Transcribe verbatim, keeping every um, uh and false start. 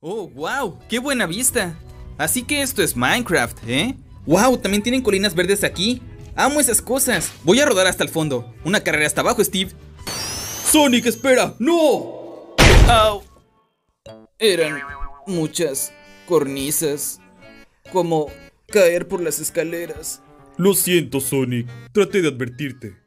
Oh, wow, qué buena vista. Así que esto es Minecraft, ¿eh? Wow, también tienen colinas verdes aquí. Amo esas cosas. Voy a rodar hasta el fondo. Una carrera hasta abajo, Steve. Sonic, espera. ¡No! ¡Au! Eran muchas cornisas. Como caer por las escaleras. Lo siento, Sonic. Traté de advertirte.